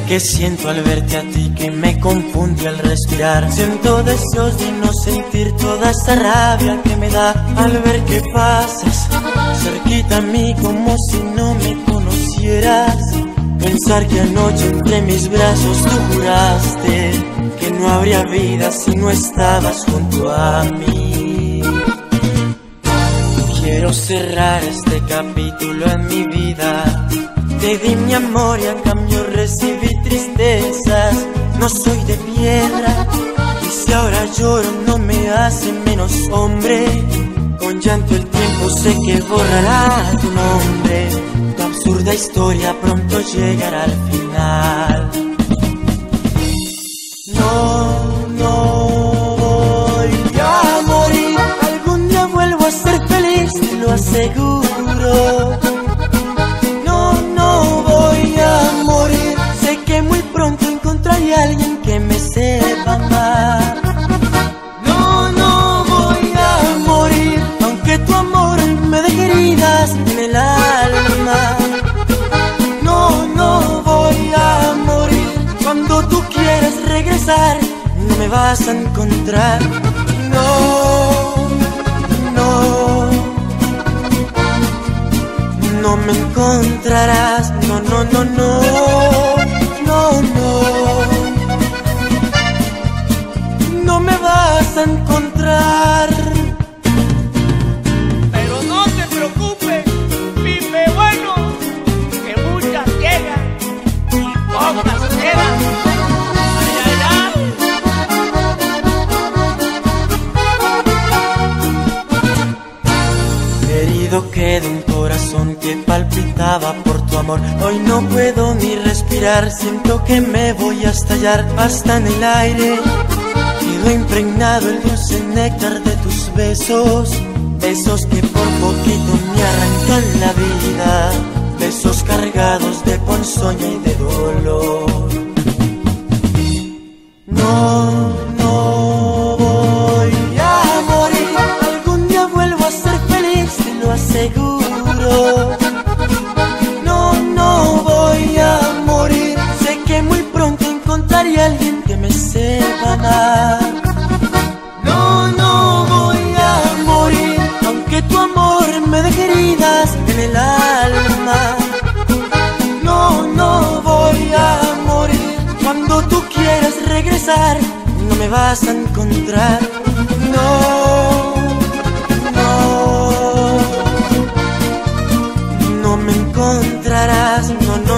que siento al verte a ti, que me confunde al respirar. Siento deseos de no sentir toda esa rabia que me da al ver que pasas cerquita a mí como si no me conocieras. Pensar que anoche entre mis brazos tú juraste que no habría vida si no estabas junto a mí. Quiero cerrar este capítulo en mi vida. Te di mi amor y a cambio recibí tristezas. No soy de piedra y si ahora lloro no me hace menos hombre. Con llanto el tiempo sé que borrará tu nombre. Tu absurda historia pronto llegará al final. No voy a morir. Algún día vuelvo a ser feliz, te lo aseguro. No voy a morir. Sé que muy pronto encontraré a alguien que me sepa amar. No voy a morir, aunque tu amor me deje heridas en el alma. No voy a morir. Cuando tú quieras regresar, no me vas a encontrar. No me encontrarás. No me vas a encontrar. Pero no te preocupes, Pipe bueno, que muchas llegan y pocas quedan. Herido quedó un corazón que palpitaba por tu amor. Hoy no puedo ni respirar, siento que me voy a estallar hasta en el aire. Quedó impregnado el dulce néctar de tus besos, besos que por poquito me arrancan la vida, besos cargados de ponzoña y de dolor. No voy a morir. Algún día vuelvo a ser feliz, te lo aseguro. No voy a morir. Sé que muy pronto encontraré a alguien que me sepa amar. No voy a morir, aunque tu amor me deje heridas en el alma. No voy a morir. Cuando tú quieras regresar, no me vas a encontrar. No me encontrarás. No